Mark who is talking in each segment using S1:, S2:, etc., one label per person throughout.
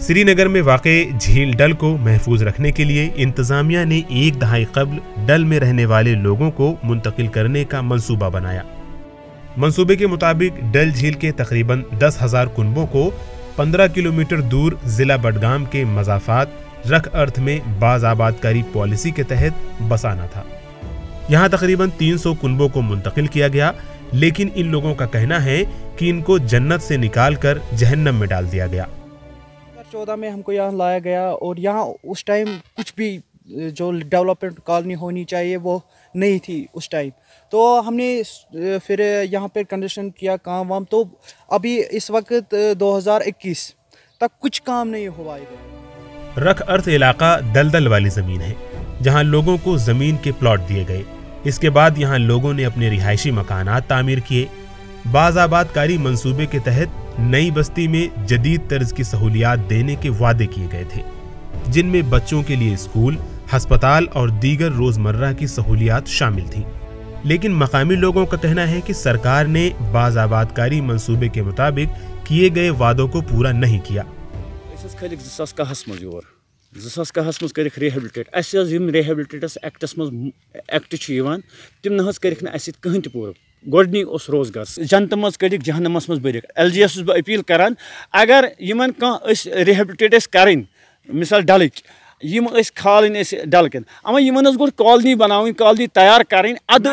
S1: سری نگر میں واقع جھیل ڈل کو محفوظ رکھنے کے لیے انتظامیہ نے ایک دہائی قبل ڈل میں رہنے والے لوگوں کو منتقل کرنے کا منصوبہ بنایا۔ منصوبے کے مطابق ڈل جھیل کے تقریباً 10,000 کنبوں کو 15 کلومیٹر دور ضلع بڈگام کے مضافات رکھ ارتھ میں باز آباد کاری پالیسی کے تحت بسانا تھا۔ یہاں تقریباً 300 کنبوں کو منتقل کیا گیا، لیکن ان لوگوں کا کہنا ہے کہ ان کو جنت سے نکال کر جہنم میں ڈال دیا گیا۔
S2: 2014 میں ہم کو یہاں لایا گیا اور یہاں اس ٹائم کچھ بھی جو ڈیولپمنٹ کالونی ہونی چاہیے وہ نہیں تھی اس ٹائم، تو ہم نے پھر یہاں پہ کنڈیشن کیا کام وام، تو ابھی اس وقت 2021 تک کچھ کام نہیں ہوا ہے۔
S1: رکھ ارتھ علاقہ دلدل والی زمین ہے جہاں لوگوں کو زمین کے پلاٹ دیے گئے۔ اس کے بعد یہاں لوگوں نے اپنے رہائشی مکانات تعمیر کیے۔ باز آباد کاری منصوبے کے تحت نئی بستی میں جدید طرز کی سہولیات دینے کے وعدے کیے گئے تھے، جن میں بچوں کے لیے اسکول، ہسپتال اور دیگر روزمرہ کی سہولیات شامل تھیں۔ لیکن مقامی لوگوں کا کہنا ہے کہ سرکار نے باز آباد کاری منصوبے کے مطابق کیے گئے وعدوں کو پورا نہیں کیا۔
S3: 2010 مز کرک ریہیبلٹیٹ ریہیبلٹیٹس ایکٹس مز ایکٹ تم نہ کرک کہین تہ پور گۄڈنی اس روزگار جنت مز کڑک جہنمس مز برک۔ ایل جی ایس بہ اپیل کران اگر یمن کانٛہہ ریہیبلٹیٹ کریں مثال ڈلک یم کھالن ڈل کن اما یمن گوٚژھ کالنی بناوٕنۍ کالنی تیار کریں اد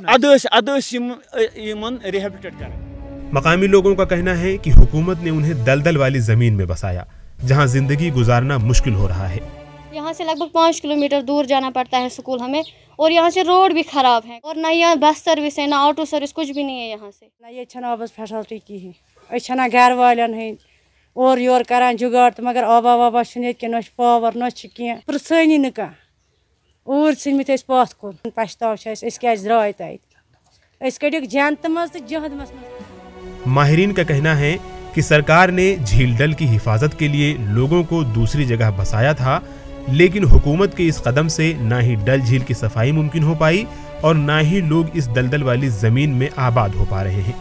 S3: یمن ریہیبلٹیٹ کریں۔
S1: مقامی لوگوں کا کہنا ہے کہ حکومت نے انہیں دلدل والی زمین میں بسایا جہاں زندگی گزارنا مشکل ہو رہا ہے۔
S4: یہاں سے لگ بھگ 5 کلومیٹر دور جانا پڑتا ہے اسکول ہمیں، اور یہاں سے روڈ بھی خراب ہے، اور نہ یہاں بس سروس ہے، نہ آٹو سروس، کچھ بھی نہیں ہے یہاں سے۔
S5: نہ یہ چھنا آبس فیسلٹی کہین، چھنا گھر والن ہند اور یور کران جگاڑ، تو مگر آبا وابا چھ نہ پاور نہ کی پرژھٲنی نہ کانٛہہ۔ اوٗرۍ ژھٕنمٕتۍ أسۍ پتھ کُن، پچھتاو چھُ اَسہِ کیازِ درٛاے تتہِ، أسۍ کٔڑِکھ جنتہٕ منٛز تہٕ جہنمس منٛز۔
S1: ماہرین کا کہنا ہے کہ سرکار نے جھیل ڈل کی حفاظت کے لیے لوگوں کو دوسری جگہ بسایا تھا، لیکن حکومت کے اس قدم سے نہ ہی ڈل جھیل کی صفائی ممکن ہو پائی اور نہ ہی لوگ اس دلدل والی زمین میں آباد ہو پا رہے ہیں۔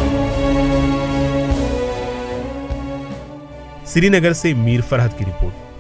S1: سری نگر سے میر فرحت کی رپورٹ۔